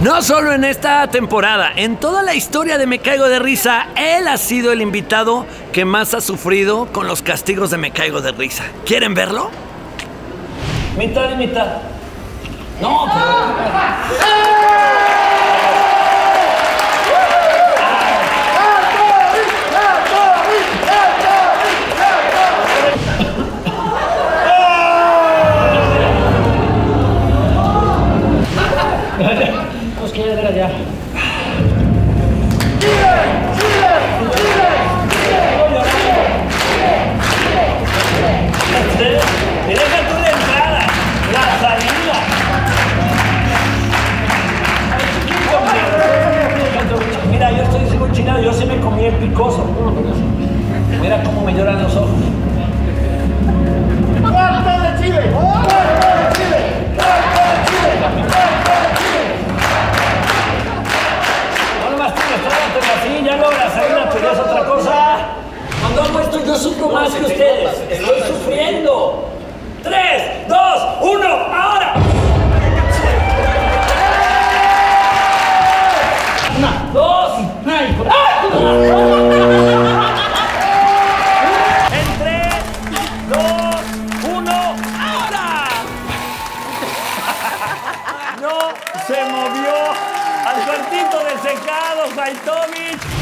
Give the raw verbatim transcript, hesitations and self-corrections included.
No solo en esta temporada, en toda la historia de Me Caigo de Risa, él ha sido el invitado que más ha sufrido con los castigos de Me Caigo de Risa. ¿Quieren verlo? Mitad y mitad. No, pero... Pues que ya, ya. Y deja tú la entrada, la salida. Mira, yo estoy muy chinado, yo sí me comí el picoso. Mira cómo me lloran los ojos. ¡Cuarto de Chile! ¡Cuarto de Chile! ¡Cuarto de Chile! No nomás tienes, trágatelo así, ya logras ahí una pelea, es otra cosa. Cuando hago esto yo sufro más que ustedes. Estoy sufriendo. Tres, dos, uno, ahora. Una, dos, en tres, dos, uno, ahora. No se movió al cuartito de secado, Faitovich.